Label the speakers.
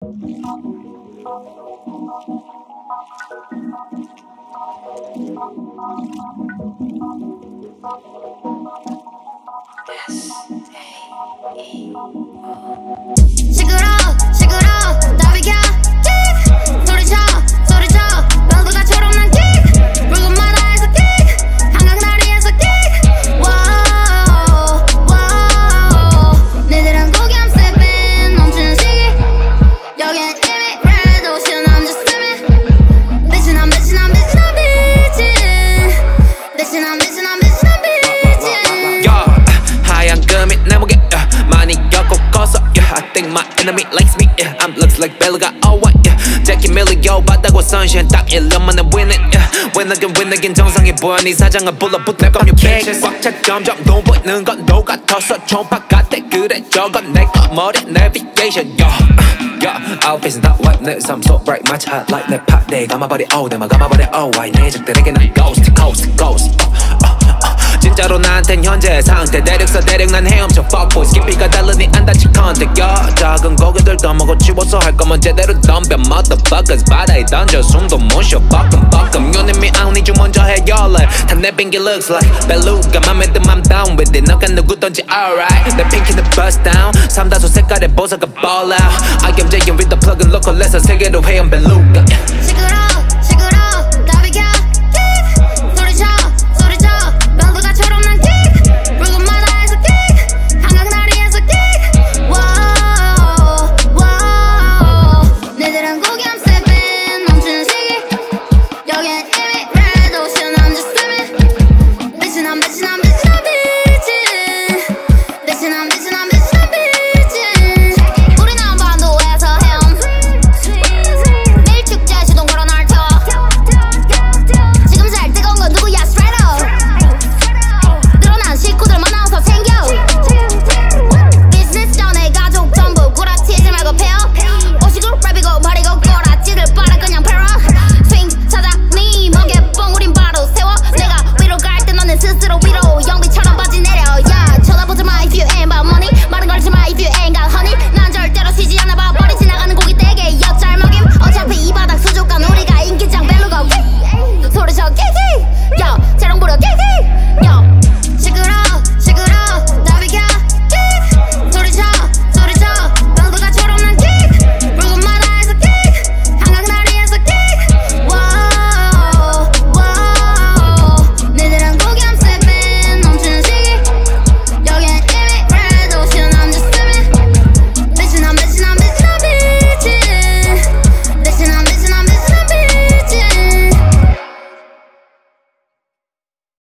Speaker 1: 시끄러워 시끄러워 다 비켜 소리쳐 소리쳐 벨브가처럼 난 킥 붉은 바다에서 킥 한강 다리에서 킥 와우 와우 니들은 고기 I'm stepping 멈추는 시기 여긴 이미 red ocean I'm just swimming bitchin' I'm bitchin' I'm bitchin' I'm bitchin' bitchin' I'm bitchin' I'm bitchin' I'm bitchin'
Speaker 2: 야 하얀 금이 내 목에 많이 겪고 커서 I think my enemy likes me I'm looks like Bella oh what Jackie Millio 받다고 sunshine 딱 1년 만에 winning win again 정상이 보여 네 사장을 불러붙을 거면 bitches 꽉차 점점 눈 보이는 건 너 같아서 총파 같아 그래 저건 내거 머리 navigation outfit은 다 white 내 삶 so bright 마치 highlight 내 팝내 감아버려 oh 내맘 감아버려 oh why 내 적들에게 난 ghost 진짜로 나한텐 현재 상태 대륙서 대륙 난 헤엄쳐 fuckboys 깊이가 다르니 안 다칠 컨택 작은 고개들 떠먹어 치워서 할 거면 제대로 덤벼 motherfuckers 바다에 던져 숨도 못 쉬어 뻐끔뻐끔 You need me I don't need you 먼저 해 연락 다 내 빙기 looks like beluga 맘에 든 I'm down with it 너가 누구던지 alright 내 핑키는 bust down 삼다소 색깔의 보석가 ball out I am Jay with the plug and local lesson 세계로 헤엄 beluga